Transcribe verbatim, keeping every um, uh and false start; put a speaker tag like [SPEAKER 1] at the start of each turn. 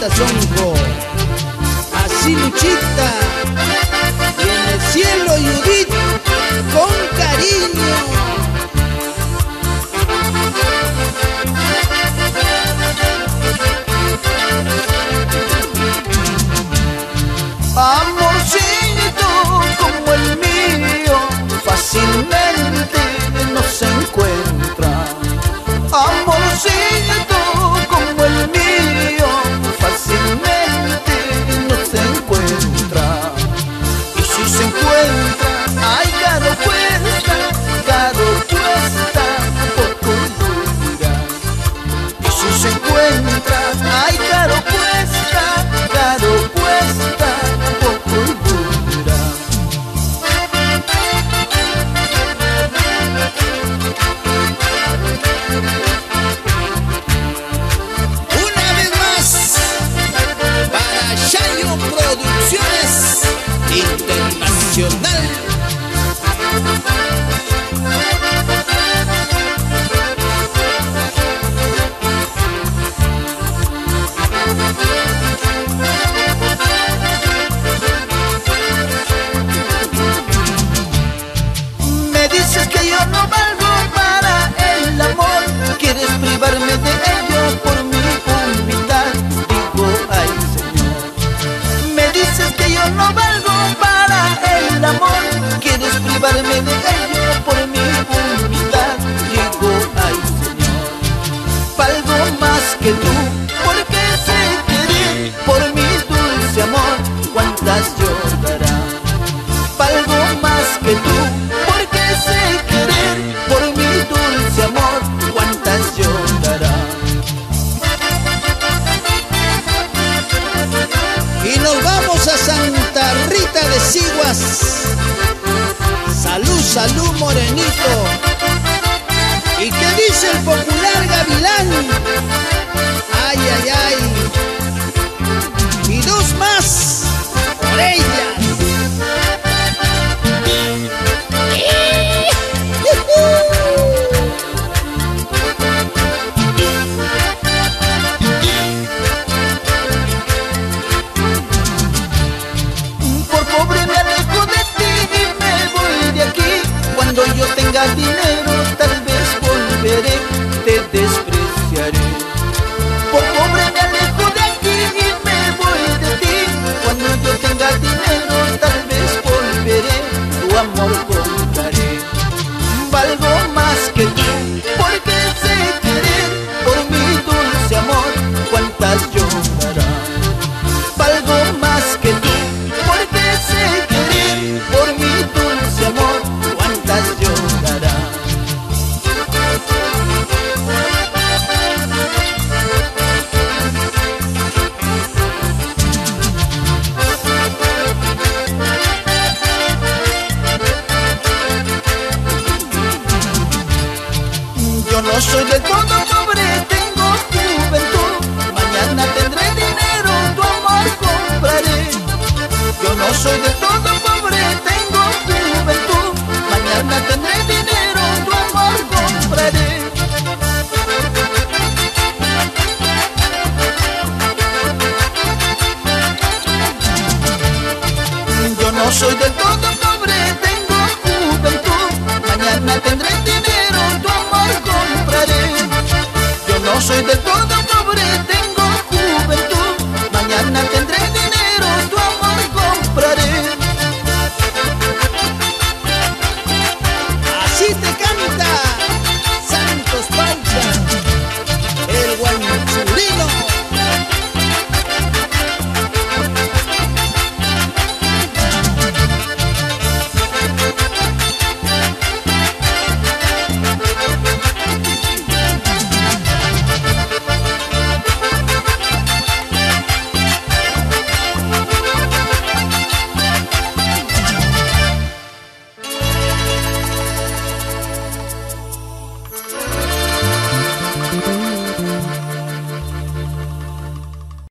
[SPEAKER 1] Luchita Sonco, así Luchita, y en el cielo Judith, con cariño.
[SPEAKER 2] Amorcito como el mío, fácilmente no se encuentra. Amorcito como el mío, fácilmente no se encuentra. Y si se encuentra, ay, caro cuesta, caro cuesta, poco dura. Y si se encuentra, ay, caro cuesta, caro cuesta, poco dura.
[SPEAKER 1] Una vez más, para Yayo Producciones Internacional.
[SPEAKER 2] Me dices que yo no valgo para el amor, quieres privarme de ello por mi humildad. Digo, ay Señor, me dices que yo no valgo para el amor, quieres privarme de ello por mi humildad. Digo, ay Señor, valgo más que tú, porque sé querer por mi dulce amor, cuántas llorará. Valgo más que tú, porque sé querer por mi dulce amor, cuántas llorará.
[SPEAKER 1] Y nos vamos a Santa Rita de Siguas. Salud, salud, morenito. ¿Y qué dice el popular gavilán? Ay, ay, ay. Y dos más por ellas.
[SPEAKER 2] Por pobre me alejo de ti y me voy de aquí. Cuando yo tenga dinero tal vez volveré, te despreciaré. Por pobre me alejo de aquí y me voy de ti. Cuando yo tenga dinero tal vez volveré, tu amor compraré. Valgo más que tú, porque sé querer por mi dulce amor, cuántas llorará. Valgo más que tú, porque sé querer por mi dulce amor, cuántas llorará. Yo no soy del todo pobre, tengo juventud. Mañana tendré dinero, tu amor compraré. Yo no soy del todo pobre.